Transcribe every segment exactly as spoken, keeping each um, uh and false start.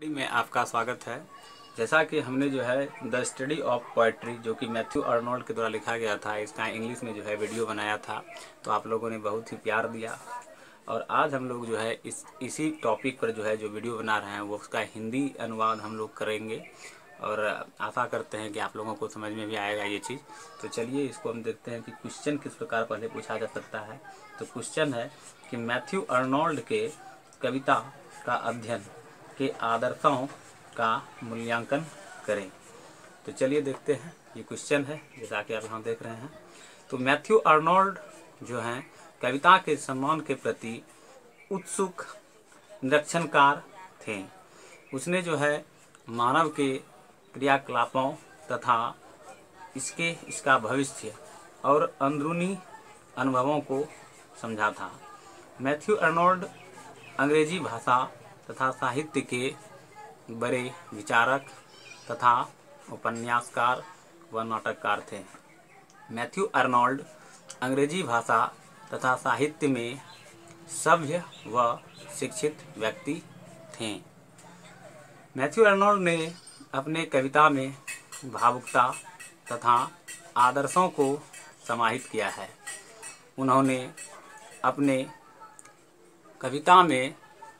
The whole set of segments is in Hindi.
में आपका स्वागत है। जैसा कि हमने जो है द स्टडी ऑफ पोएट्री जो कि मैथ्यू अर्नोल्ड के द्वारा लिखा गया था, इसका इंग्लिश में जो है वीडियो बनाया था, तो आप लोगों ने बहुत ही प्यार दिया। और आज हम लोग जो है इस इसी टॉपिक पर जो है जो वीडियो बना रहे हैं वो उसका हिंदी अनुवाद हम लोग करेंगे और आशा करते हैं कि आप लोगों को समझ में भी आएगा ये चीज़। तो चलिए इसको हम देखते हैं कि क्वेश्चन किस प्रकार पहले पूछा जा सकता है। तो क्वेश्चन है कि मैथ्यू अर्नोल्ड के कविता का अध्ययन के आदर्शों का मूल्यांकन करें। तो चलिए देखते हैं, ये क्वेश्चन है जैसा कि आप यहाँ देख रहे हैं। तो मैथ्यू अर्नोल्ड जो हैं कविता के सम्मान के प्रति उत्सुक निरीक्षणकार थे। उसने जो है मानव के क्रियाकलापों तथा इसके इसका भविष्य और अंदरूनी अनुभवों को समझा था। मैथ्यू अर्नोल्ड अंग्रेजी भाषा तथा साहित्य के बड़े विचारक तथा उपन्यासकार व नाटककार थे। मैथ्यू अर्नोल्ड अंग्रेजी भाषा तथा साहित्य में सभ्य व शिक्षित व्यक्ति थे। मैथ्यू अर्नोल्ड ने अपने कविता में भावुकता तथा आदर्शों को समाहित किया है। उन्होंने अपने कविता में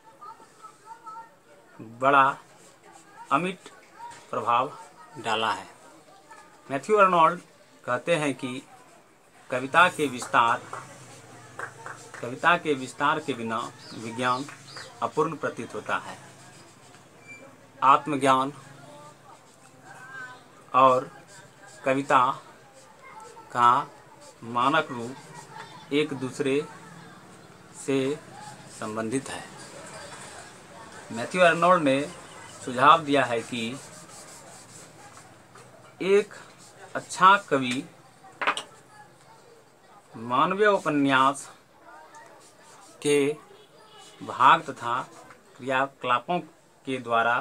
बड़ा अमिट प्रभाव डाला है। मैथ्यू अर्नोल्ड कहते हैं कि कविता के विस्तार कविता के विस्तार के बिना विज्ञान अपूर्ण प्रतीत होता है। आत्मज्ञान और कविता का मानक रूप एक दूसरे से संबंधित है। मैथ्यू अर्नोल्ड ने सुझाव दिया है कि एक अच्छा कवि मानवीय उपन्यास के भाग तथा क्रियाकलापों के द्वारा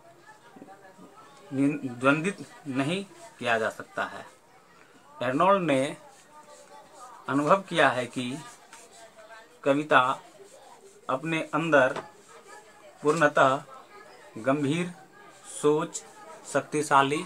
द्वंद्वित नहीं किया जा सकता है। अर्नोल्ड ने अनुभव किया है कि कविता अपने अंदर पूर्णतः गंभीर सोच, शक्तिशाली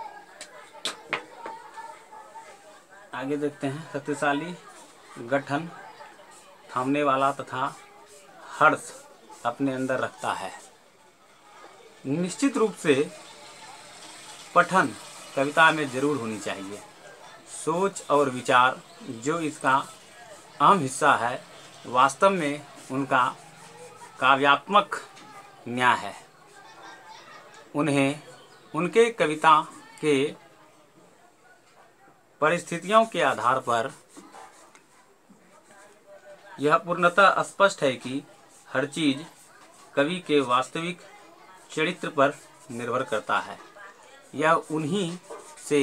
आगे देखते हैं शक्तिशाली गठन, थामने वाला तथा हर्ष अपने अंदर रखता है। निश्चित रूप से पठन कविता में जरूर होनी चाहिए। सोच और विचार जो इसका अहम हिस्सा है, वास्तव में उनका काव्यात्मक न्याय है। उन्हें उनके कविता के परिस्थितियों के आधार पर यह पूर्णतः स्पष्ट है कि हर चीज कवि के वास्तविक चरित्र पर निर्भर करता है। यह उन्हीं से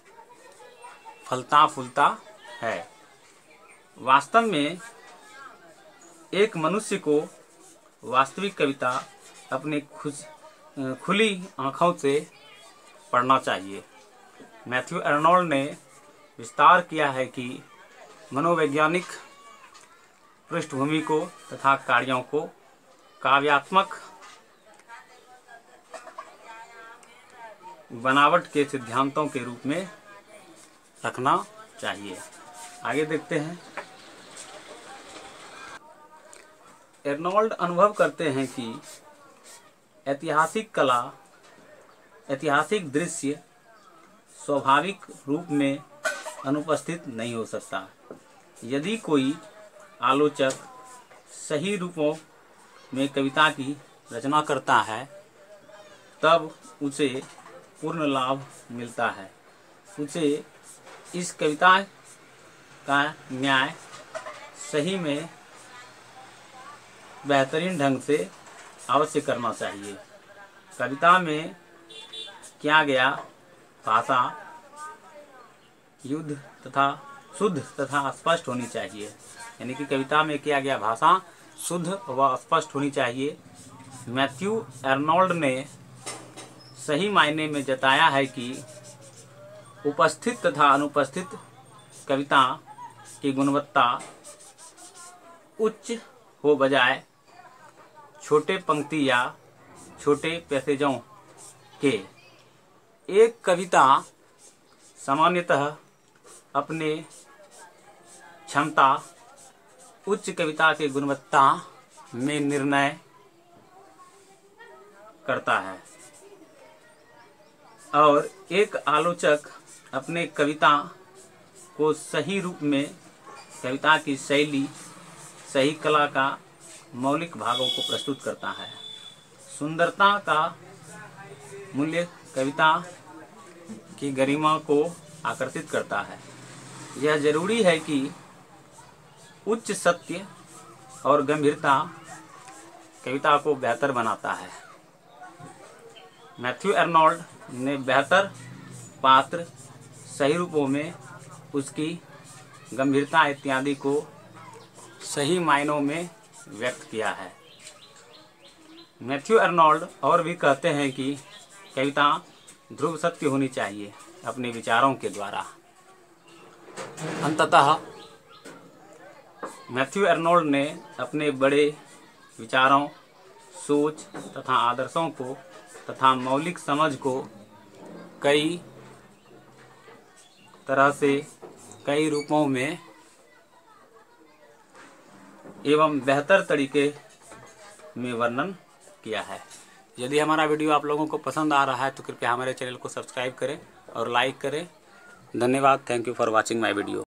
फलता फूलता है। वास्तव में एक मनुष्य को वास्तविक कविता अपनी खुश खुली आँखों से पढ़ना चाहिए। मैथ्यू अर्नोल्ड ने विस्तार किया है कि मनोवैज्ञानिक पृष्ठभूमि को तथा कार्यों को काव्यात्मक बनावट के सिद्धांतों के रूप में रखना चाहिए। आगे देखते हैं। अर्नोल्ड अनुभव करते हैं कि ऐतिहासिक कला ऐतिहासिक दृश्य स्वाभाविक रूप में अनुपस्थित नहीं हो सकता। यदि कोई आलोचक सही रूपों में कविता की रचना करता है तब उसे पूर्ण लाभ मिलता है। उसे इस कविता का न्याय सही में बेहतरीन ढंग से अवश्य करना चाहिए। कविता में किया गया भाषा युद्ध तथा शुद्ध तथा स्पष्ट होनी चाहिए। यानी कि कविता में किया गया भाषा शुद्ध व स्पष्ट होनी चाहिए। मैथ्यू अर्नोल्ड ने सही मायने में जताया है कि उपस्थित तथा अनुपस्थित कविता की गुणवत्ता उच्च हो बजाय छोटे पंक्ति या छोटे पैसेजों के। एक कविता सामान्यतः अपने क्षमता उच्च कविता की गुणवत्ता में निर्णय करता है और एक आलोचक अपने कविता को सही रूप में कविता की शैली, सही कला का मौलिक भागों को प्रस्तुत करता है। सुंदरता का मूल्य कविता की गरिमा को आकर्षित करता है। यह जरूरी है कि उच्च सत्य और गंभीरता कविता को बेहतर बनाता है। मैथ्यू आर्नोल्ड ने बेहतर पात्र, सही रूपों में उसकी गंभीरता इत्यादि को सही मायनों में व्यक्त किया है। मैथ्यू आर्नोल्ड और भी कहते हैं कि कविता ध्रुव सत्य होनी चाहिए अपने विचारों के द्वारा। अंततः मैथ्यू आर्नोल्ड ने अपने बड़े विचारों, सोच तथा आदर्शों को तथा मौलिक समझ को कई तरह से, कई रूपों में एवं बेहतर तरीके में वर्णन किया है। यदि हमारा वीडियो आप लोगों को पसंद आ रहा है तो कृपया हमारे चैनल को सब्सक्राइब करें और लाइक करें। धन्यवाद। Thank you for watching my video.